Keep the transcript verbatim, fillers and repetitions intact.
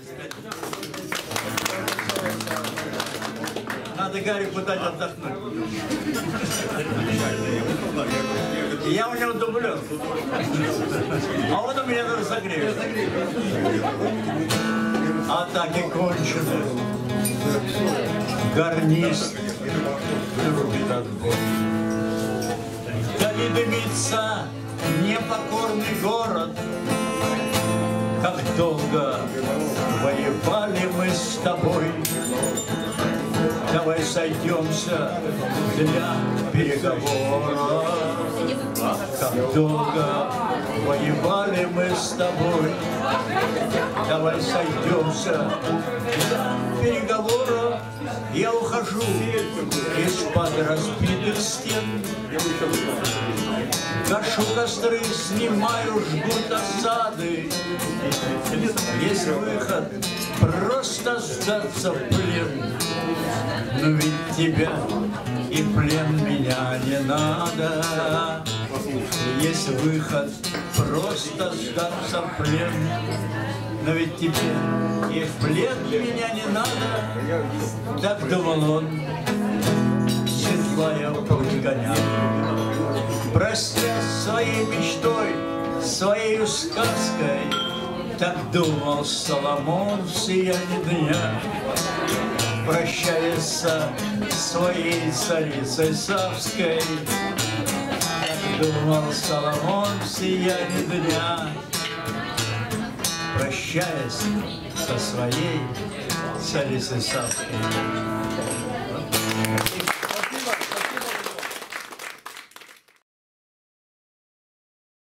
Надо Гарику дать отдохнуть. Я у него дублер. А он у меня даже согреет. Атаки кончены. Гарнист трубит отбой. Вдали дымится непокорный город. Как долго воевали мы с тобой. Давай сойдемся для переговора. Как долго воевали мы с тобой. Давай сойдемся для переговора. Я ухожу из-под разбитых стен. Гашу костры, снимаю, жгут осады. Есть выход, просто сдаться в плен. Но ведь тебя и плен меня не надо. Есть выход, просто сдаться в плен. Но ведь тебе и в плен меня не надо. Так думал он, седлая путь коня. Простясь своей мечтой, своей сказкой, так думал Соломон в сиянии дня. Прощаясь со своей царицей Савской, так думал Соломон в сиянии дня. Прощаясь со своей царицей Савской.